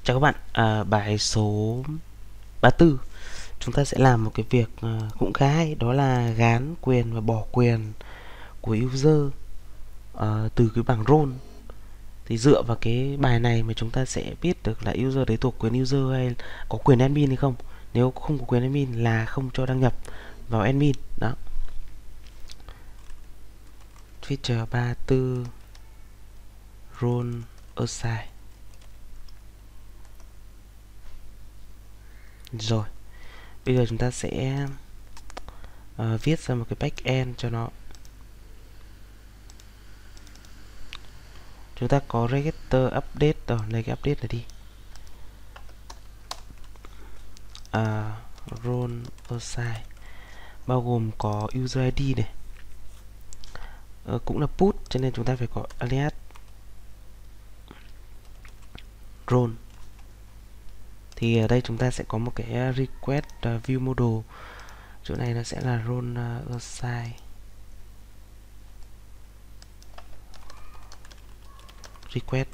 Chào các bạn, bài số 34 chúng ta sẽ làm một cái việc cũng khá hay, đó là gán quyền và bỏ quyền của user từ cái bảng role. Thì dựa vào cái bài này mà chúng ta sẽ biết được là user đấy thuộc quyền user hay có quyền admin hay không. Nếu không có quyền admin là không cho đăng nhập vào admin. Đó. Feature 34 role assign. Rồi, bây giờ chúng ta sẽ viết ra một cái backend cho nó. Chúng ta có register update rồi, lấy cái update này đi. Role assign bao gồm có user ID này, cũng là put cho nên chúng ta phải có alias role. Thì ở đây chúng ta sẽ có một cái request view model, chỗ này nó sẽ là role assign request.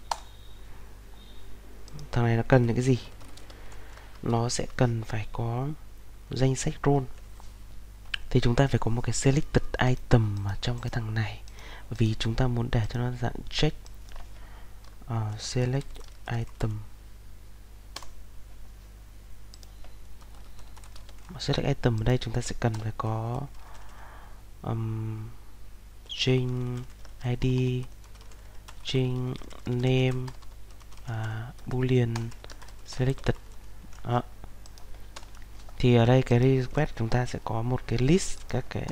Thằng này nó cần những cái gì? Nó sẽ cần phải có danh sách role. Thì chúng ta phải có một cái selected item ở trong cái thằng này, vì chúng ta muốn để cho nó dạng check. Select item. Select item ở đây chúng ta sẽ cần phải có string ID, string name, boolean selected. Đó. Thì ở đây cái request chúng ta sẽ có một cái list các cái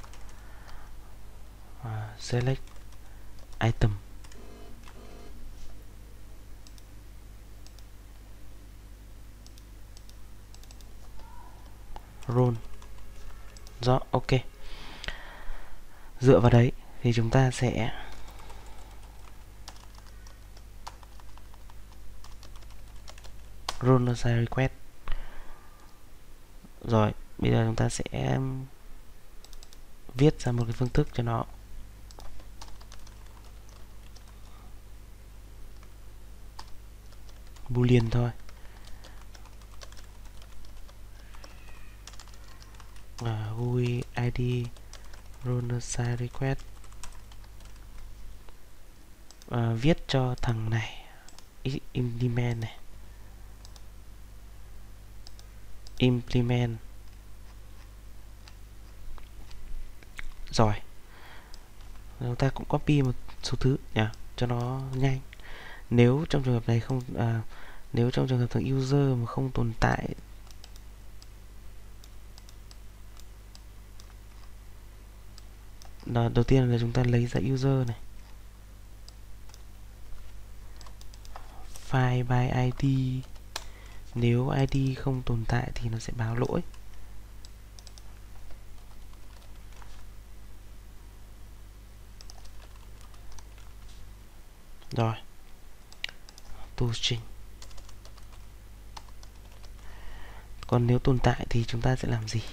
select item. Role. Rồi, ok. Dựa vào đấy thì chúng ta sẽ role assign request. Rồi, bây giờ chúng ta sẽ viết ra một cái phương thức cho nó. Boolean thôi. GUI ID role assign request. Viết cho thằng này implement này. Implement. Rồi, chúng ta cũng copy một số thứ nhỉ, cho nó nhanh. Nếu trong trường hợp này không nếu trong trường hợp thằng user mà không tồn tại, đầu tiên là chúng ta lấy ra user này, file by ID. Nếu ID không tồn tại thì nó sẽ báo lỗi. Rồi, toString. Còn nếu tồn tại thì chúng ta sẽ làm gì?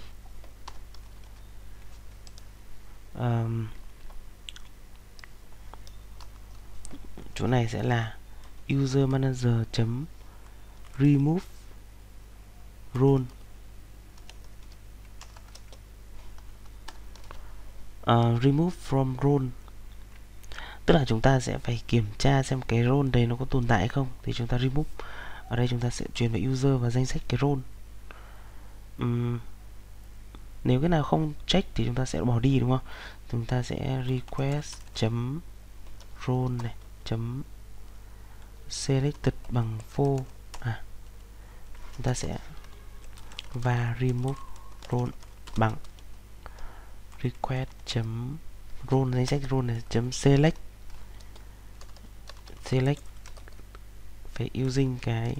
Chỗ này sẽ là user manager chấm remove role. Remove from role, tức là chúng ta sẽ phải kiểm tra xem cái role đấy nó có tồn tại hay không, thì chúng ta remove. Ở đây chúng ta sẽ truyền về user và danh sách cái role. Nếu cái nào không check thì chúng ta sẽ bỏ đi, đúng không? Chúng ta sẽ request chấm role này chấm selected bằng false. Chúng ta sẽ và remove role bằng request chấm role, danh sách role này chấm select phải using cái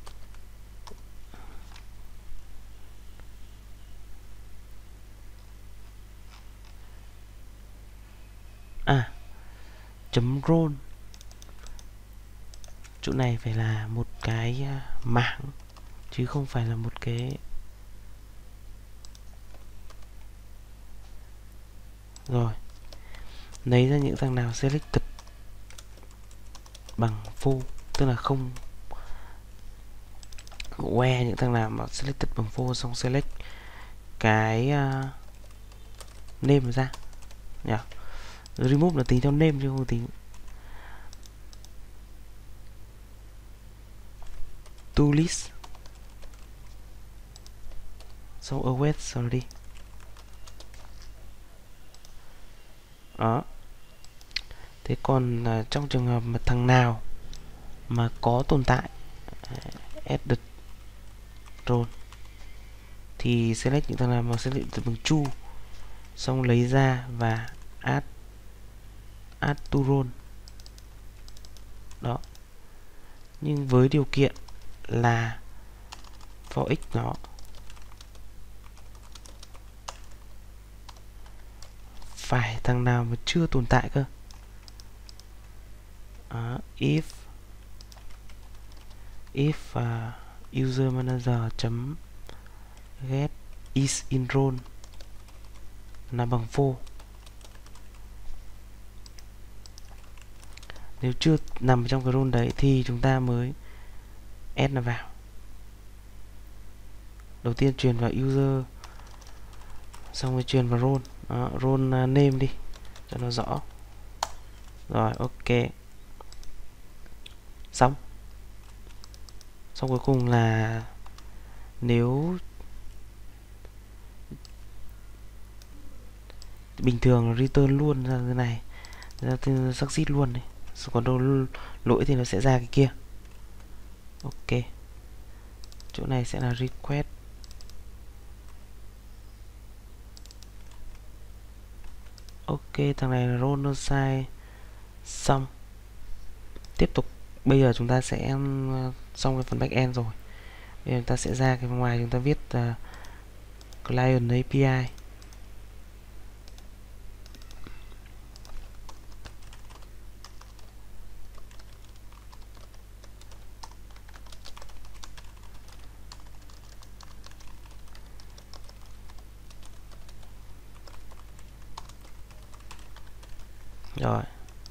chấm role. Chỗ này phải là một cái mảng chứ không phải là một cái. Rồi, lấy ra những thằng nào selected bằng full, tức là không where những thằng nào mà selected bằng phô, xong select cái name ra nhỉ. Remove là tính theo name chứ không tính to list, xong await sau đó đi. Đó. Thế còn trong trường hợp mà thằng nào mà có tồn tại added role thì select những thằng nào mà select bằng true, xong lấy ra và add to role. Đó. Nhưng với điều kiện là for x nó phải thằng nào mà chưa tồn tại cơ. If user manager chấm get is in role là bằng false. Nếu chưa nằm trong cái role đấy thì chúng ta mới add nó vào. Đầu tiên truyền vào user, xong rồi truyền vào role. Đó, role name đi cho nó rõ. Rồi, ok. Xong cuối cùng là nếu bình thường return luôn ra cái này, ra succeed luôn này, còn đâu lỗi thì nó sẽ ra cái kia. Ok, chỗ này sẽ là request. Ok, thằng này là roll size. Xong. Tiếp tục. Bây giờ chúng ta sẽ xong cái phần backend rồi. Bây giờ chúng ta sẽ ra cái ngoài, chúng ta viết client API. Rồi.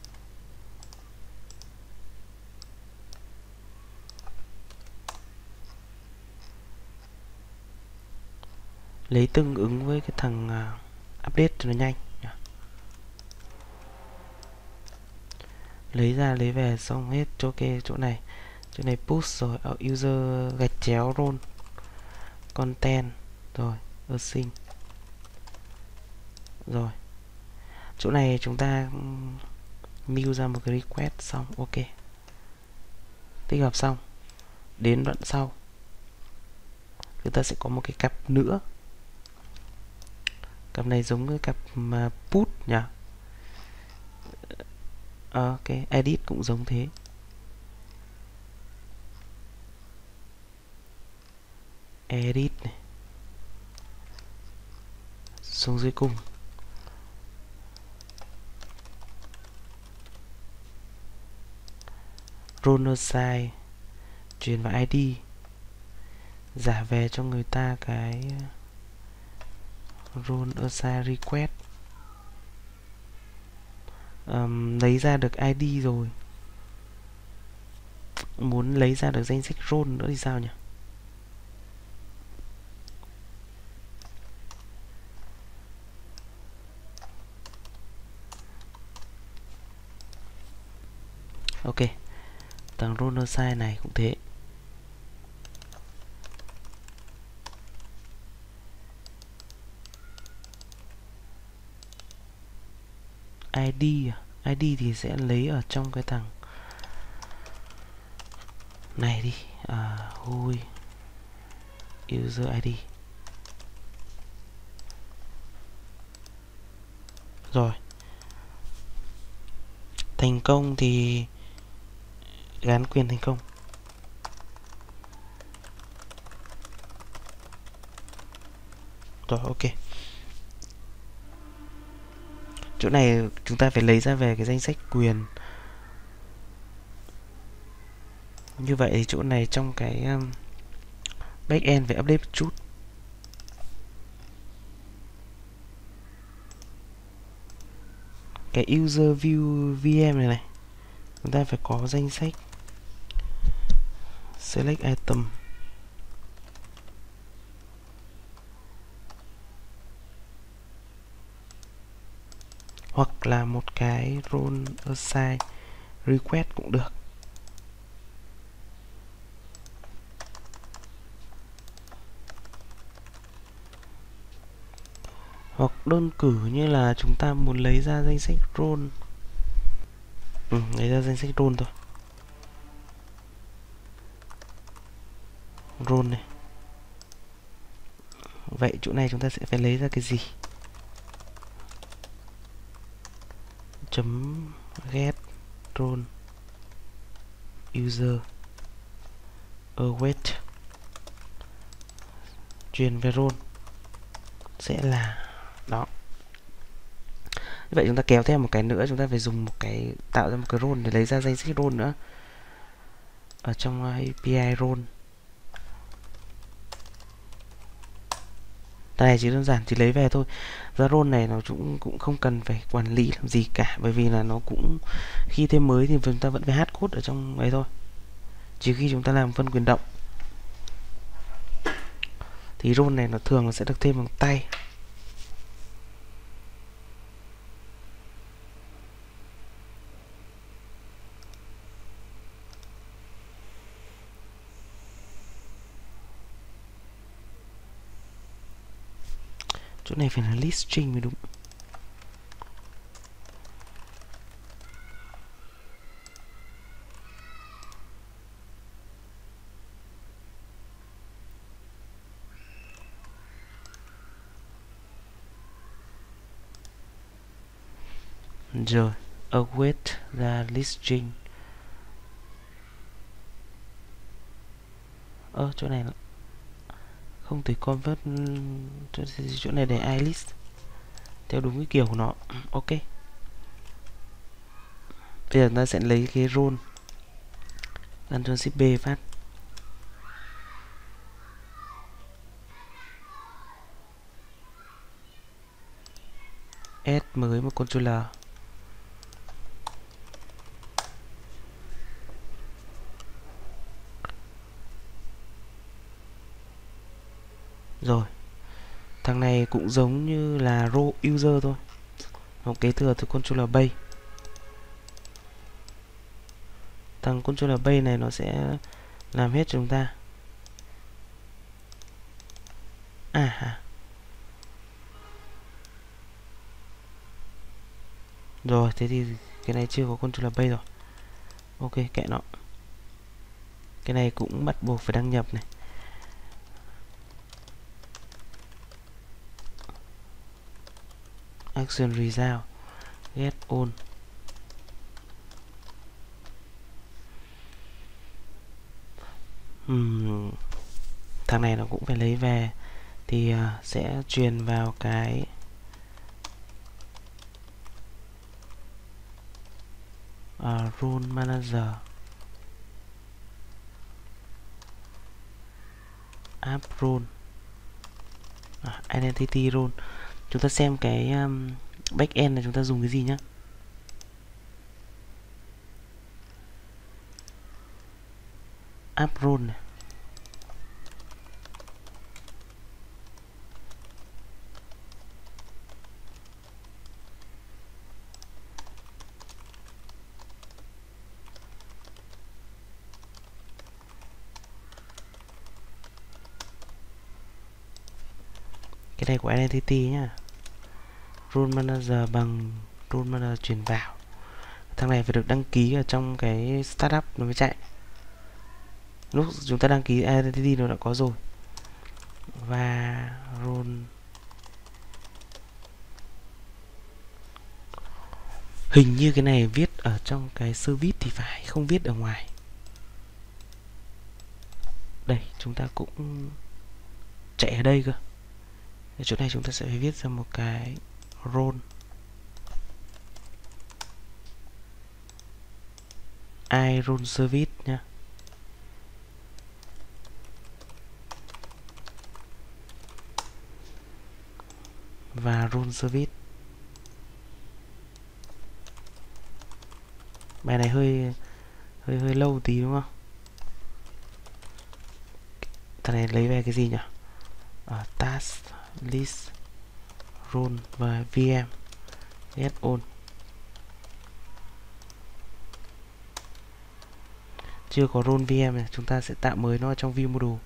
Lấy tương ứng với cái thằng update cho nó nhanh. Lấy ra lấy về xong hết chỗ này. Chỗ này push rồi, user gạch chéo role content rồi, async. Rồi. Chỗ này chúng ta mail ra một cái request xong, ok. Tích hợp xong. Đến đoạn sau chúng ta sẽ có một cái cặp nữa. Cặp này giống với cặp mà put nhỉ. Ok, edit cũng giống thế. Edit này. Xuống dưới cùng. Roller size truyền vào ID, giả về cho người ta cái roller size request. Lấy ra được ID rồi, muốn lấy ra được danh sách role nữa thì sao nhỉ? Ok, thằng roller size này cũng thế. ID thì sẽ lấy ở trong cái thằng này đi, who user ID. Rồi, thành công thì gán quyền thành công. Rồi, ok. Chỗ này chúng ta phải lấy ra về cái danh sách quyền. Như vậy thì chỗ này trong cái backend phải update một chút. Cái user view VM này chúng ta phải có danh sách select item hoặc là một cái role assign request cũng được. Hoặc đơn cử như là chúng ta muốn lấy ra danh sách role. Lấy ra danh sách role thôi. Role này. Vậy chỗ này chúng ta sẽ phải lấy ra cái gì? Chấm get role user await truyền về role sẽ là đó. Như vậy chúng ta kéo theo một cái nữa, chúng ta phải dùng một cái tạo ra một cái role để lấy ra danh sách role nữa ở trong API role. Này chỉ đơn giản chỉ lấy về thôi. Ra role này nó cũng không cần phải quản lý làm gì cả, bởi vì là nó cũng khi thêm mới thì chúng ta vẫn phải hát code ở trong ấy thôi. Chỉ khi chúng ta làm phân quyền động thì role này nó thường là sẽ được thêm bằng tay. Chỗ này phải là list string mới đúng. Rồi, await ra list string. Chỗ này không thể convert, chỗ này để ilist theo đúng cái kiểu của nó. Ok. Bây giờ ta sẽ lấy cái role Ctrl Shift B phát. Add mới một controller. Rồi. Thằng này cũng giống như là role user thôi. Nó kế thừa từ controller base. Thằng controller base này nó sẽ làm hết cho chúng ta. Rồi, thế thì cái này chưa có controller base rồi. Ok, kệ nó. Cái này cũng bắt buộc phải đăng nhập này. Action result get on. Thằng này nó cũng phải lấy về thì sẽ truyền vào cái role manager app role identity role. Chúng ta xem cái backend này chúng ta dùng cái gì nhá. App role này. Cái này của identity nhá. Role manager bằng role manager truyền vào. Thằng này phải được đăng ký ở trong cái startup nó mới chạy. Lúc chúng ta đăng ký identity nó đã có rồi. Và role hình như cái này viết ở trong cái service thì phải, không viết ở ngoài. Đây, chúng ta cũng chạy ở đây cơ. Ở chỗ này chúng ta sẽ phải viết ra một cái role I role service nha. Và role service. Bài này hơi lâu tí đúng không? Thằng này lấy về cái gì nhỉ? Task list role và VM get on. Chưa có role VM này, chúng ta sẽ tạo mới nó trong view module.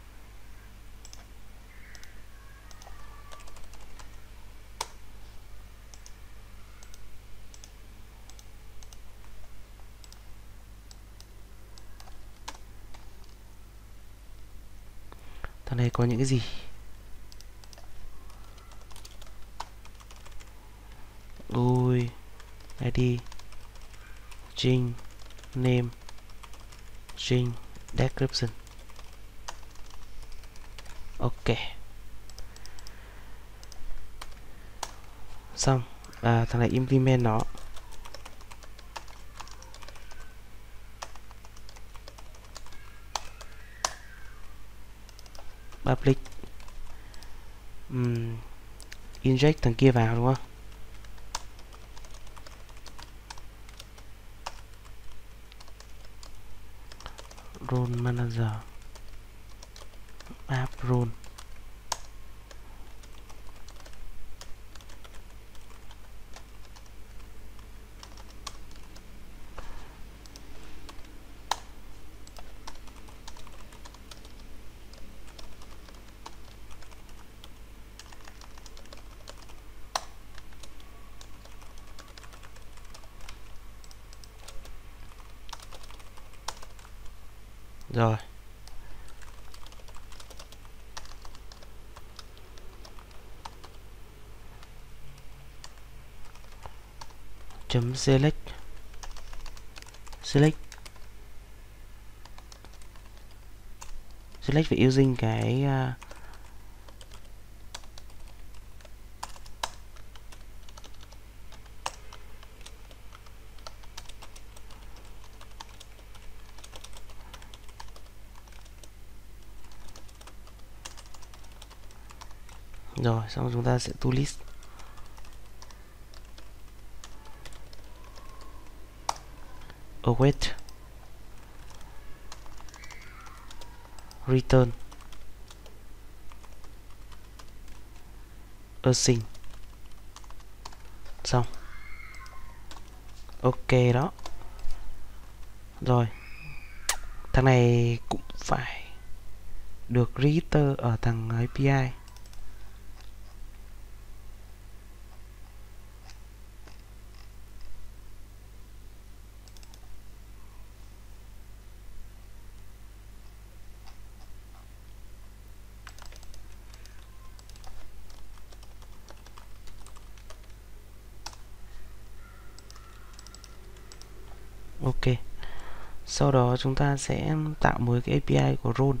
Thằng này có những cái gì? Ui, ID, string, name, string, description. Ok. Xong. Thằng này implement nó. Public. Inject thằng kia vào đúng không? Role manager. App role. Rồi. Chấm select. Select phải using cái rồi, xong chúng ta sẽ to list. Await. Return. Async. Xong. Ok đó. Rồi. Thằng này cũng phải được register ở thằng API. Ok. Sau đó chúng ta sẽ tạo mới cái API của role.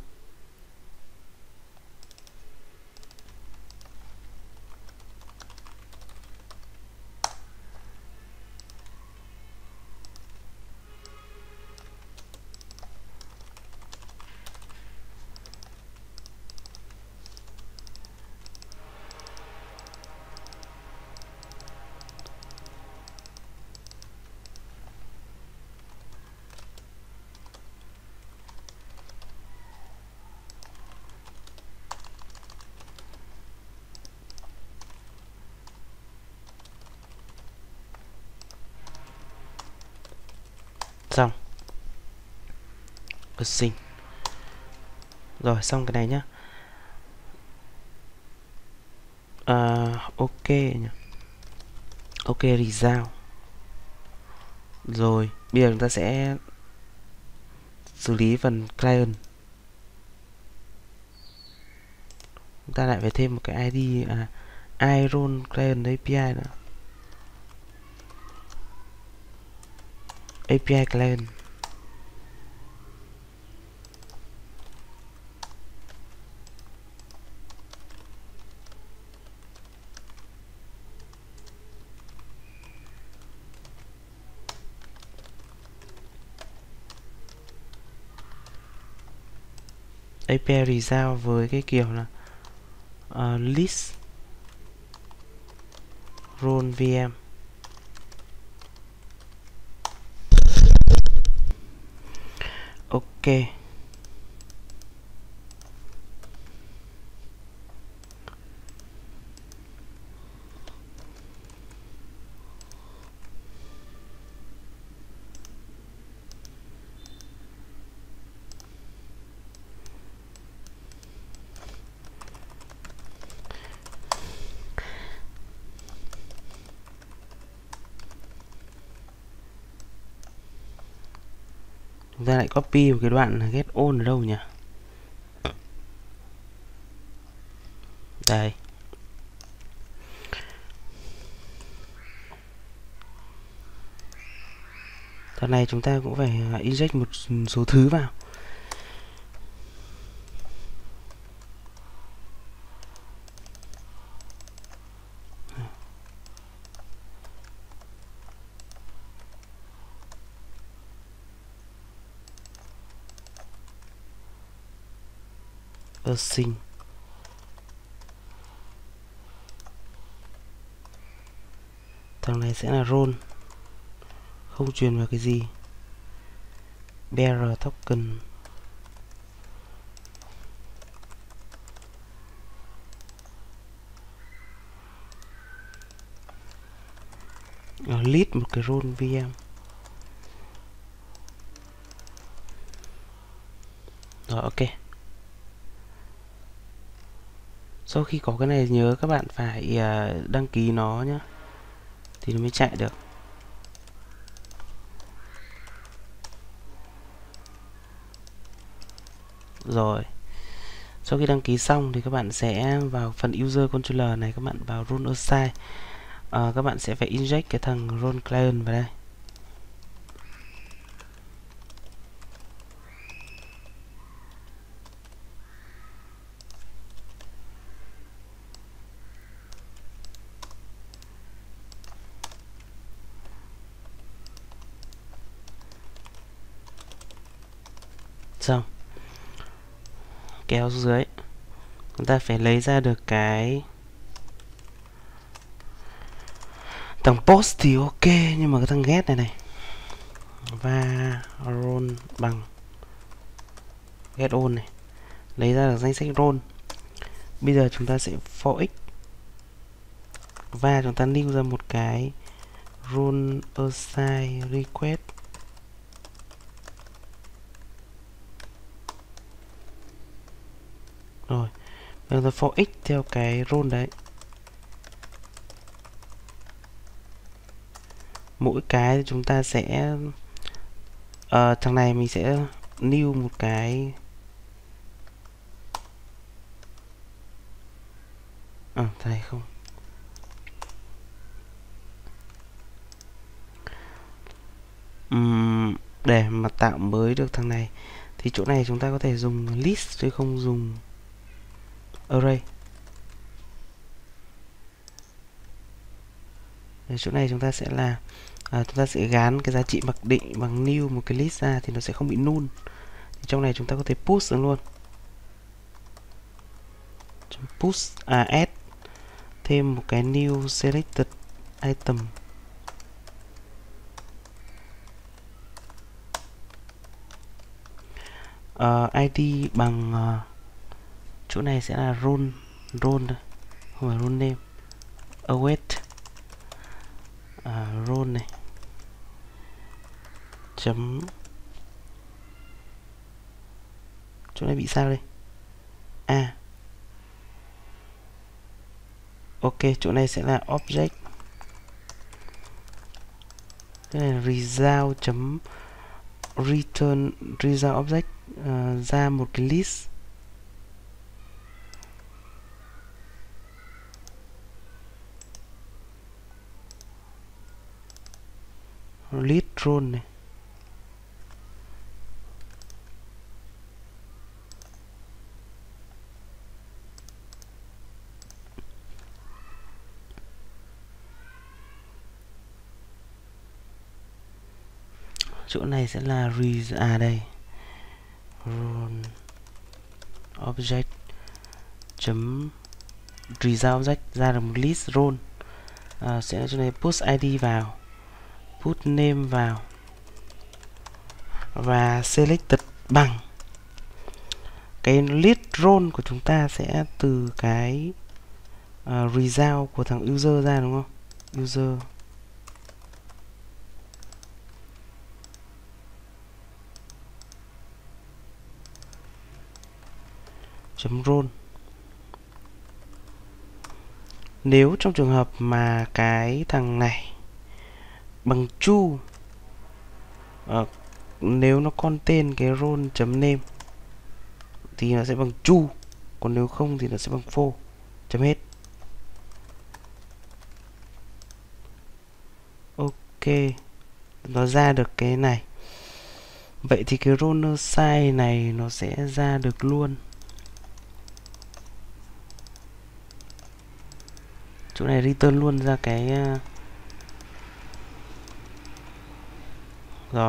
Xong. Async. Rồi, xong cái này nhá. Ok nhỉ. Ok, result. Rồi, bây giờ chúng ta sẽ xử lý phần client. Chúng ta lại phải thêm một cái ID iRole client API nữa. API client. API result với cái kiểu là list role VM. Ok. Chúng ta lại copy một cái đoạn là get on ở đâu nhỉ? Đây. Đoạn này chúng ta cũng phải inject một số thứ vào. Async. Thằng này sẽ là role, không truyền vào cái gì. Bearer token. Lead một cái role VM. Rồi, ok. Sau khi có cái này nhớ các bạn phải đăng ký nó nhé, thì nó mới chạy được. Rồi, sau khi đăng ký xong thì các bạn sẽ vào phần user controller này, các bạn vào role assign. Các bạn sẽ phải inject cái thằng role client vào đây. Xong, kéo xuống dưới, chúng ta phải lấy ra được cái thằng post thì ok, nhưng mà cái thằng get này và role bằng get on này, lấy ra được danh sách role. Bây giờ chúng ta sẽ for x và chúng ta new ra một cái role assign request. Rồi, bây giờ for x theo cái role đấy. Mỗi cái chúng ta sẽ thằng này mình sẽ new một cái thằng này không. Để mà tạo mới được thằng này thì chỗ này chúng ta có thể dùng list chứ không dùng array. Ở chỗ này chúng ta sẽ là chúng ta sẽ gán cái giá trị mặc định bằng new một cái list ra thì nó sẽ không bị null. Thì trong này chúng ta có thể push xuống luôn. Push add thêm một cái new selected item. ID bằng chỗ này sẽ là role thôi, không phải role name. Await role này chấm, chỗ này bị sao đây? Ok, chỗ này sẽ là object, cái này là result chấm return result object, ra một cái list. List role này. Chỗ này sẽ là đây role object chấm result object, ra được một list role. Sẽ là chỗ này push ID vào, put name vào và selected bằng cái list role của chúng ta sẽ từ cái result của thằng user ra, đúng không? User chấm role. Nếu trong trường hợp mà cái thằng này bằng true, nếu nó contain cái role chấm name thì nó sẽ bằng true, còn nếu không thì nó sẽ bằng false. Chấm hết. Ok, nó ra được cái này. Vậy thì cái roller size này nó sẽ ra được luôn. Chỗ này return luôn ra cái rồi.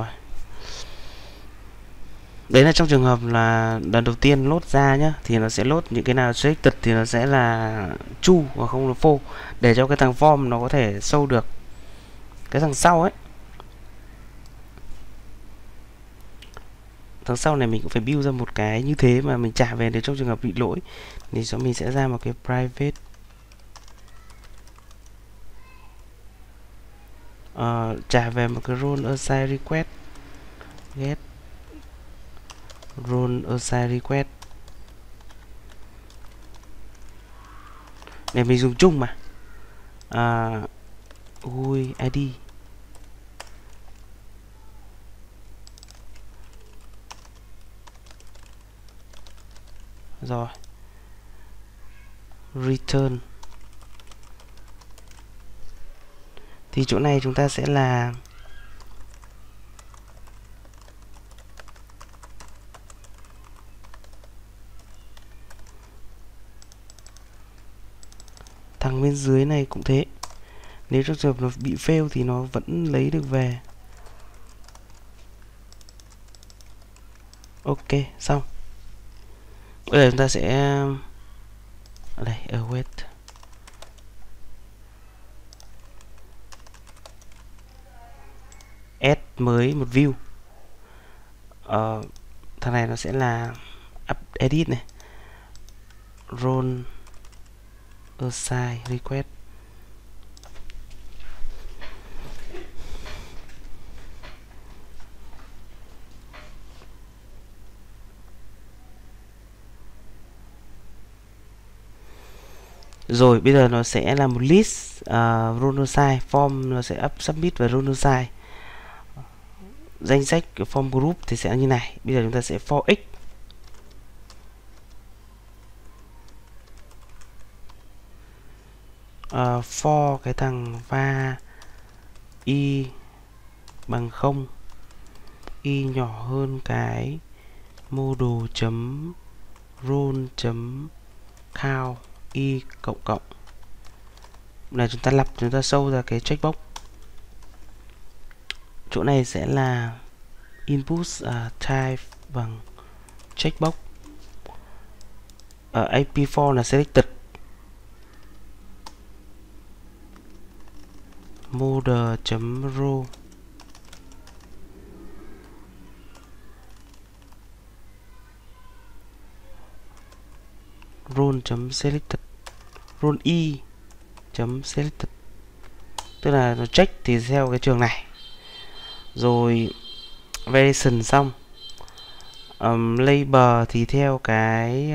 Đấy là trong trường hợp là lần đầu tiên load ra nhá, thì nó sẽ load những cái nào selected thì nó sẽ là true và không là false, để cho cái thằng form nó có thể show được cái thằng sau ấy. Thằng sau này mình cũng phải build ra một cái như thế mà mình trả về để trong trường hợp bị lỗi thì mình sẽ ra một cái private trả về một cái role assign request get role assign request để mình dùng chung mà. GUI ID rồi, return thì chỗ này chúng ta sẽ là thằng bên dưới này cũng thế, nếu trong trường hợp nó bị fail thì nó vẫn lấy được về. Ok, xong. Bây giờ chúng ta sẽ đây await add mới một view. Thằng này nó sẽ là up edit này, role assign request. Rồi bây giờ nó sẽ là một list role assign form, nó sẽ up submit và role assign. Danh sách của form group thì sẽ như này. Bây giờ chúng ta sẽ for x for cái thằng va y bằng 0, y nhỏ hơn cái model chấm role chấm count y cộng cộng. Này chúng ta lập, chúng ta show ra cái checkbox. Chỗ này sẽ là input type bằng checkbox. AP4 là selected, model chấm row role chấm selected, role y chấm selected, tức là nó check thì theo cái trường này. Rồi variation xong, label thì theo cái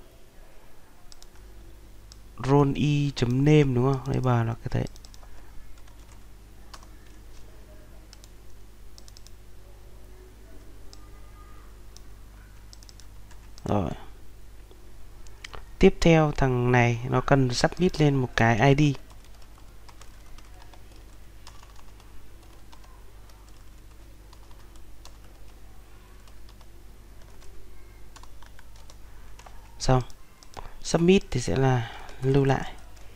role y chấm name đúng không? Label là cái đấy. Rồi. Tiếp theo thằng này nó cần submit lên một cái ID. Xong. Submit thì sẽ là lưu lại.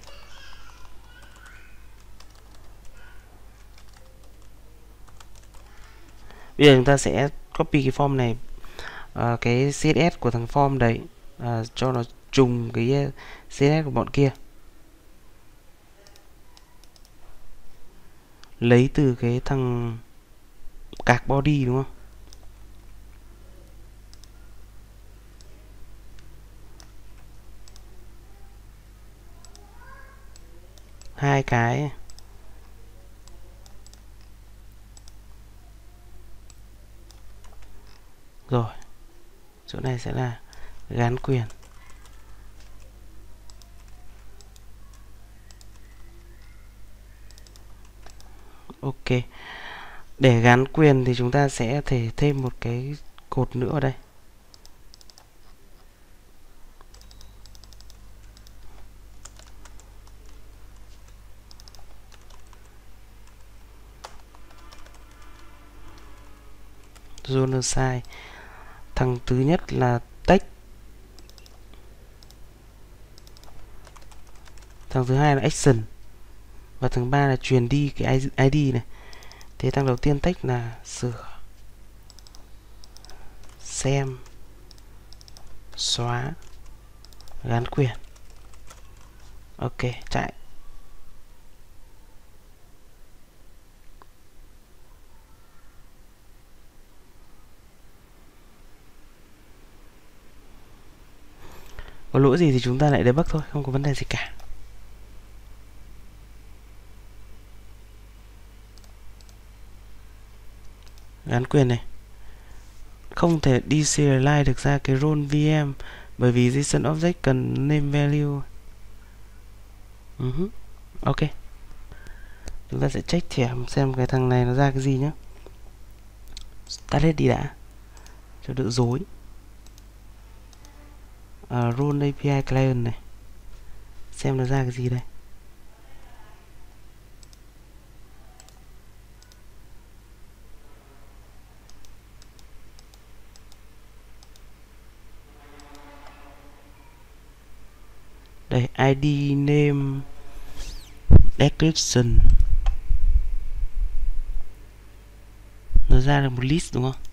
Bây giờ chúng ta sẽ copy cái form này, cái CSS của thằng form đấy, cho nó trùng cái CSS của bọn kia. Lấy từ cái thằng cạc body đúng không? Hai cái. Rồi. Chỗ này sẽ là gán quyền. Ok. Để gán quyền thì chúng ta sẽ thể thêm một cái cột nữa ở đây. Zone size. Thằng thứ nhất là text. Thằng thứ hai là action. Và thằng ba là truyền đi cái ID này. Thế thằng đầu tiên text là sửa, xem, xóa, gán quyền. Ok, chạy. Có lỗi gì thì chúng ta lại debug thôi, không có vấn đề gì cả. Gán quyền này không thể deserialize được ra cái role VM bởi vì JSON object cần name value. Ok, chúng ta sẽ check thẻ xem cái thằng này nó ra cái gì nhé. Tắt hết đi đã cho đỡ dối. Role API client này, xem nó ra cái gì đây. Đây, ID, name, description. Nó ra được một list đúng không?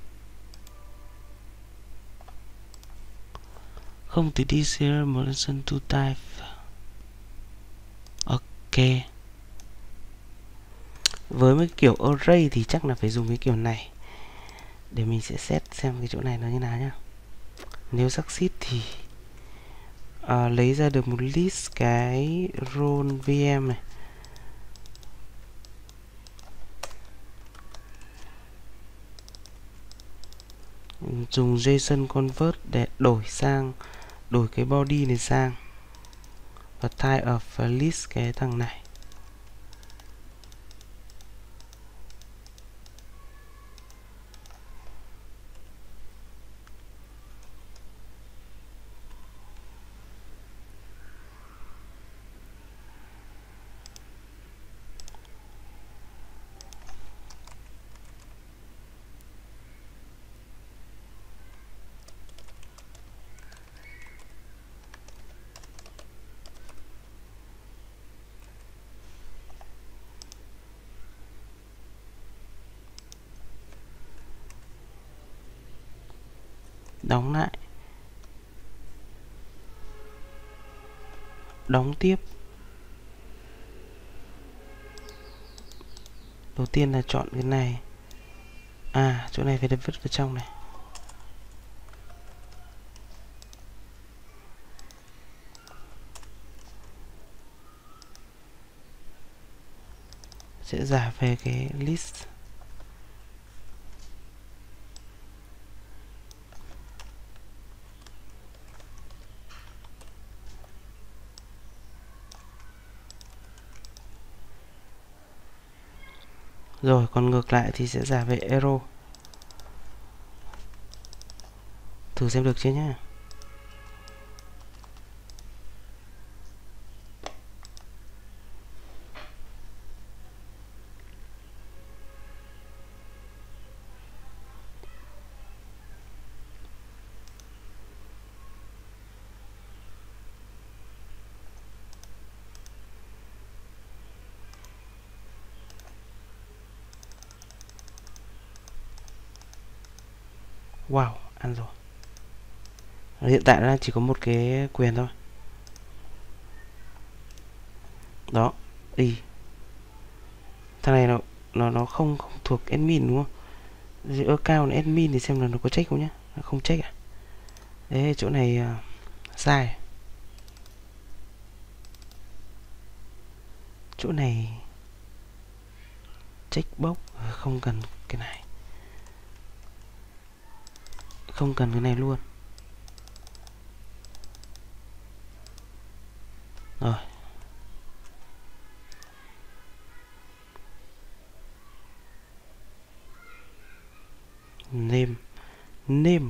Không thể đi serial modulation to type. Ok. Với mấy kiểu array thì chắc là phải dùng cái kiểu này. Để mình sẽ set xem cái chỗ này nó như nào nhá. Nếu succeed thì lấy ra được một list cái role VM này. Dùng JSON convert để đổi cái body này sang và type of list cái thằng này. Đóng lại, đóng tiếp. Đầu tiên là chọn cái này. Chỗ này phải vứt vào trong này. Sẽ giả về cái list. Rồi, còn ngược lại thì sẽ giả về arrow. Thử xem được chưa nhá. Wow, ăn rồi. Hiện tại nó chỉ có một cái quyền thôi. Đó, đi. Thằng này nó không thuộc admin đúng không? Giữa account admin thì xem là nó có check không nhá. Nó không check à? Đấy, chỗ này sai. Chỗ này checkbox không cần cái này. Không cần cái này luôn. Rồi. name.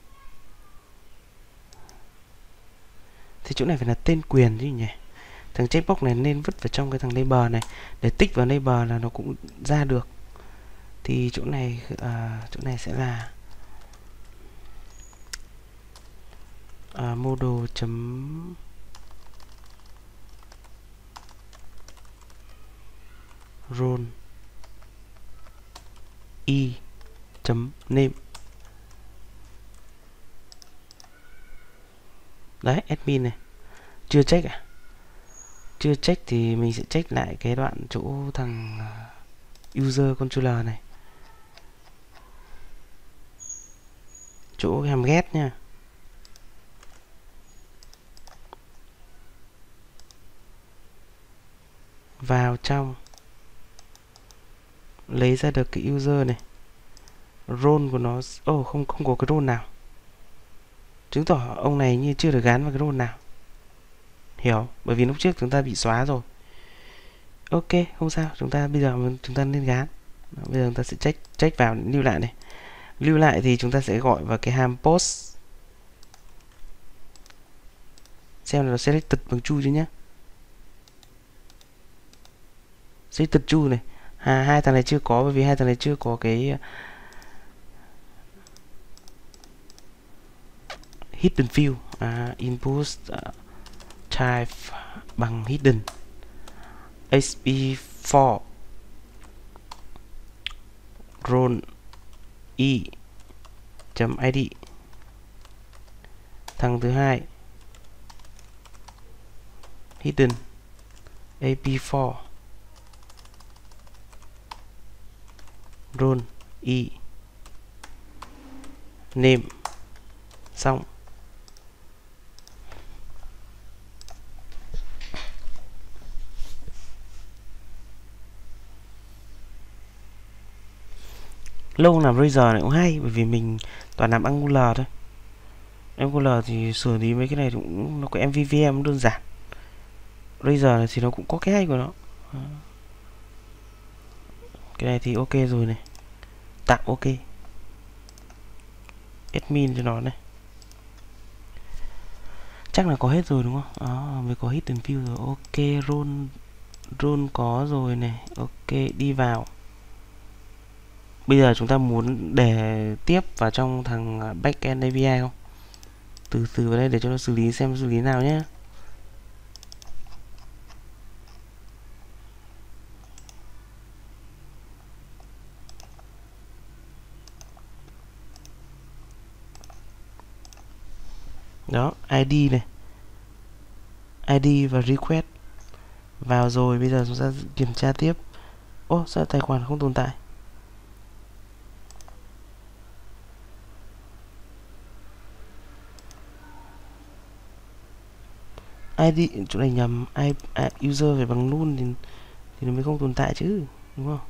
Thì chỗ này phải là tên quyền chứ nhỉ. Thằng checkbox này nên vứt vào trong cái thằng label này, để tích vào label là nó cũng ra được. Thì chỗ này sẽ là model chấm role y chấm name. Đấy, admin này. Chưa check à? Chưa check thì mình sẽ check lại cái đoạn chỗ thằng user controller này, chỗ hàm get nha. Vào trong, lấy ra được cái user này, role của nó không có cái role nào, chứng tỏ ông này như chưa được gắn vào cái role nào. Hiểu, bởi vì lúc trước chúng ta bị xóa rồi. Ok, không sao, bây giờ chúng ta nên gán. Bây giờ chúng ta sẽ check vào, lưu lại này. Lưu lại thì chúng ta sẽ gọi vào cái hàm post, xem là nó selected bằng true chứ nhá. Selected true này. Hai thằng này chưa có, bởi vì hai thằng này chưa có cái hidden field. Input type bằng hidden. sp4 role y chấm id. Thằng thứ hai hidden ap4 role y name. Xong. Lâu làm Razor này cũng hay, bởi vì mình toàn làm Angular thôi. Angular thì xử lý mấy cái này cũng nó có MVVM đơn giản. Razor này thì nó cũng có cái hay của nó. Cái này thì ok rồi này, tạm ok. Admin cho nó này, chắc là có hết rồi đúng không? Mới có hidden field rồi. Ok, role có rồi này. Ok, đi vào. Bây giờ chúng ta muốn để tiếp vào trong thằng backend API không? Từ từ vào đây để cho nó xử lý, xem xử lý nào nhé. Đó, ID này, ID và request vào rồi. Bây giờ chúng ta kiểm tra tiếp. Sao tài khoản không tồn tại? ID chỗ này nhầm, user phải bằng null thì nó mới không tồn tại chứ, đúng không?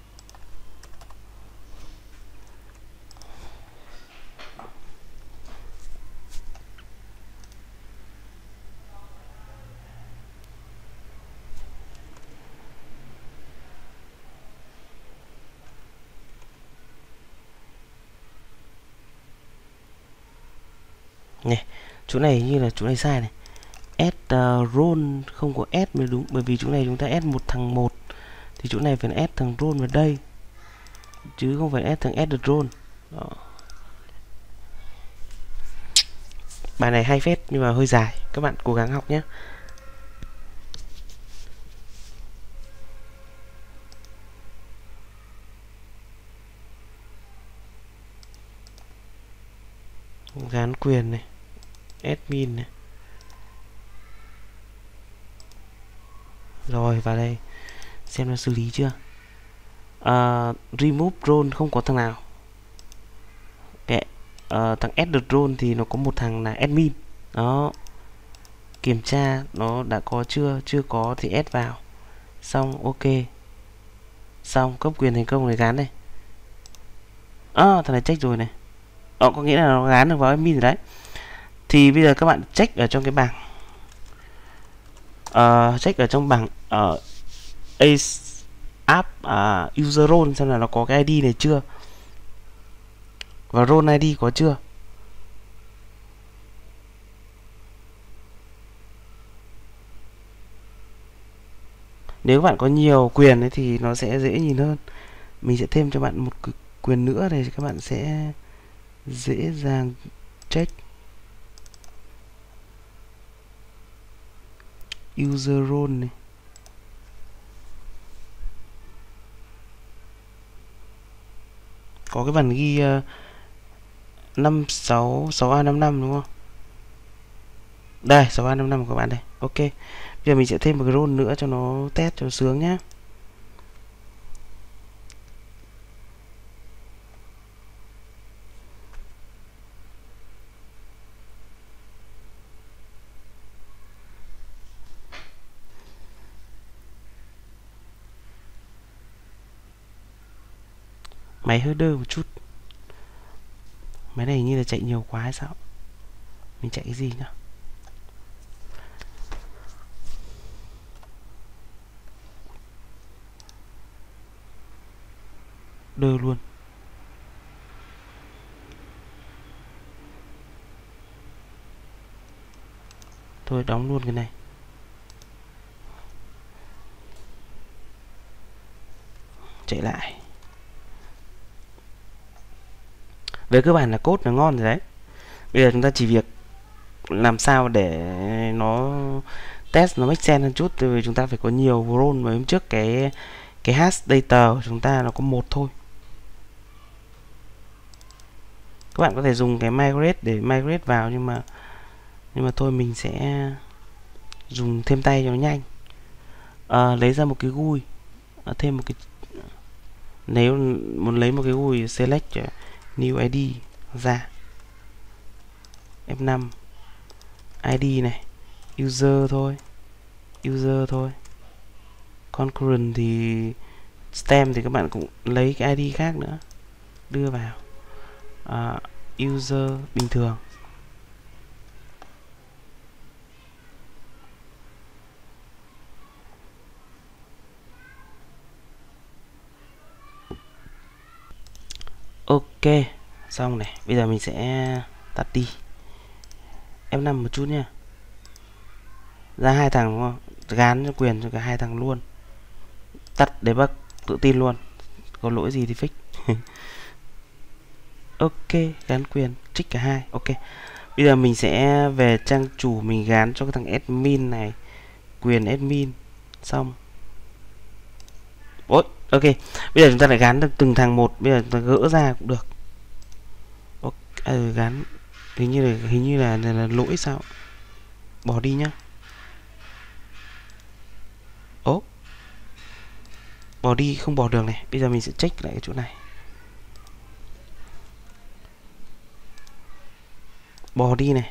Này, chỗ này như là chỗ này sai này. Add role không có add mới đúng, bởi vì chỗ này chúng ta add một thằng một thì chỗ này phải add thằng role vào đây chứ không phải add thằng add the role. Đó. Bài này hay phết nhưng mà hơi dài, các bạn cố gắng học nhé. Gán quyền này, admin này. Rồi vào đây xem nó xử lý chưa. Remove role không có thằng nào. Thằng add the role thì nó có một thằng là admin. Đó, kiểm tra nó đã có chưa có thì add vào. Xong, ok, xong, cấp quyền thành công này, gán này. Thằng này check rồi này. Có nghĩa là nó gán được vào admin rồi đấy. Thì bây giờ các bạn check ở trong cái bảng check ở trong bảng app user role xem là nó có cái ID này chưa. Và role ID có chưa? Nếu bạn có nhiều quyền ấy thì nó sẽ dễ nhìn hơn. Mình sẽ thêm cho bạn một quyền nữa để các bạn sẽ dễ dàng check. User role này. Có cái bản ghi 566A55 đúng không? Đây, 6355 của các bạn đây. Ok. Bây giờ mình sẽ thêm một cái role nữa cho nó test cho sướng nhá. Máy hơi đơ một chút. Máy này như là chạy nhiều quá hay sao? Mình chạy cái gì nhá? Đơ luôn. Thôi đóng luôn cái này. Chạy lại. Về cơ bản là code là ngon rồi đấy. Bây giờ chúng ta chỉ việc làm sao để nó test nó make sense hơn chút, vì chúng ta phải có nhiều role, mà hôm trước cái hash data của chúng ta nó có một thôi. Các bạn có thể dùng cái migrate để migrate vào, nhưng mà thôi mình sẽ dùng thêm tay cho nó nhanh. Lấy ra một cái GUI, thêm một cái, nếu muốn lấy một cái GUI select new ID ra, F5 ID này, user thôi, concurrent thì stem thì các bạn cũng lấy cái ID khác nữa đưa vào. User bình thường. Ok, xong này. Bây giờ mình sẽ tắt đi F5 một chút nha. Ra hai thằng đúng không? Gán cho quyền cho cả hai thằng luôn. Tắt debug tự tin luôn. Có lỗi gì thì fix. Ok, gán quyền trích cả hai. Ok. Bây giờ mình sẽ về trang chủ, mình gán cho cái thằng admin này quyền admin. Xong. Ôi, ok. Bây giờ chúng ta lại gán được từng thằng một. Bây giờ chúng ta gỡ ra cũng được. Gán hình như là lỗi sao? Bỏ đi nhá. Ố, bỏ đi không bỏ được này. Bây giờ mình sẽ check lại cái chỗ này. Bỏ đi này.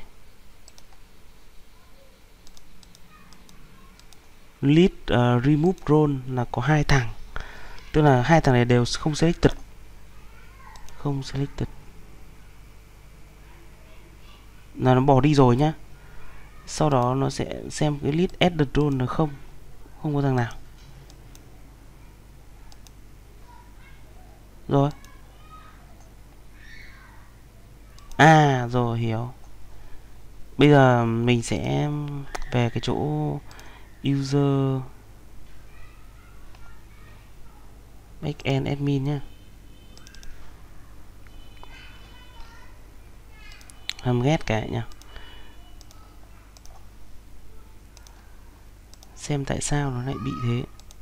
List remove role là có hai thằng, tức là hai thằng này đều không selected. Là nó bỏ đi rồi nhá. Sau đó nó sẽ xem cái list added role là không có thằng nào. Rồi. Rồi hiểu. Bây giờ mình sẽ về cái chỗ user backend admin nhá. Hầm ghét cái nhá. Xem tại sao nó lại bị thế.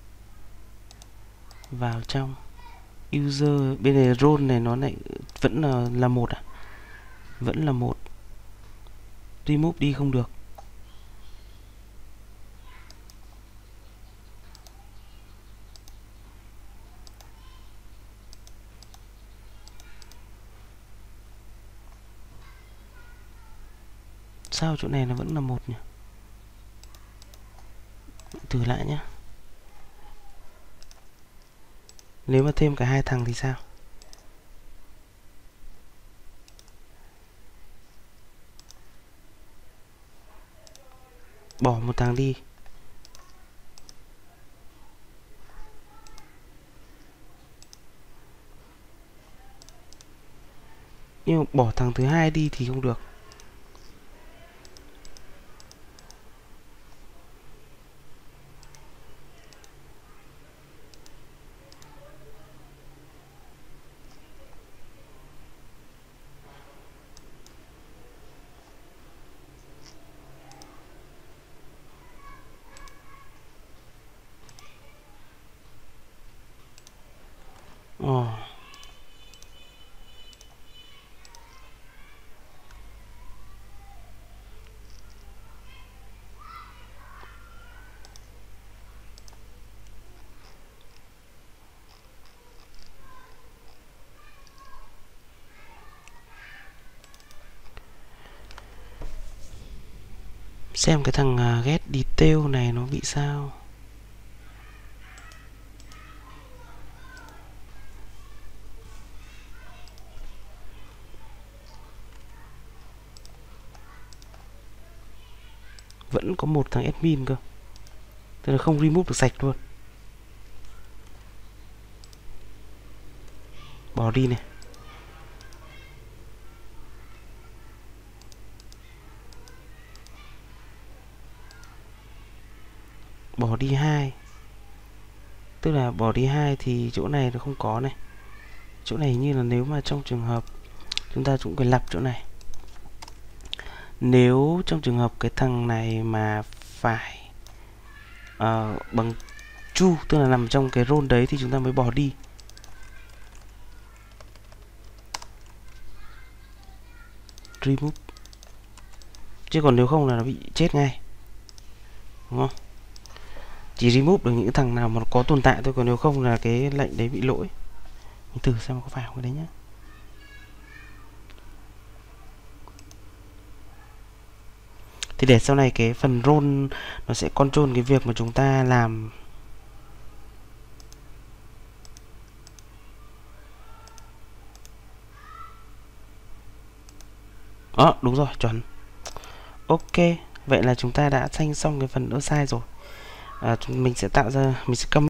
Vào trong user, bên này role này nó lại vẫn là một à? Vẫn là một. Remove đi không được. Sao chỗ này nó vẫn là một nhỉ? Thử lại nhé. Nếu mà thêm cả hai thằng thì sao? Bỏ một thằng đi. Nhưng bỏ thằng thứ hai đi thì không được. Ồ. Xem cái thằng get detail này nó bị sao. Vẫn có một thằng admin cơ, tức là không remove được sạch luôn. Bỏ đi này. Bỏ đi 2. Tức là bỏ đi 2 thì chỗ này nó không có này. Chỗ này như là nếu mà trong trường hợp chúng ta cũng phải lặp chỗ này. Nếu trong trường hợp cái thằng này mà phải bằng true, tức là nằm trong cái role đấy thì chúng ta mới bỏ đi. Remove. Chứ còn nếu không là nó bị chết ngay, đúng không? Chỉ remove được những thằng nào mà nó có tồn tại thôi, còn nếu không là cái lệnh đấy bị lỗi. Mình thử xem có phải không cái đấy nhá. Thì để sau này cái phần role nó sẽ control cái việc mà chúng ta làm. Đúng rồi, chuẩn. Ok, vậy là chúng ta đã thanh xong cái phần assign rồi. Mình sẽ tạo ra, mình sẽ comment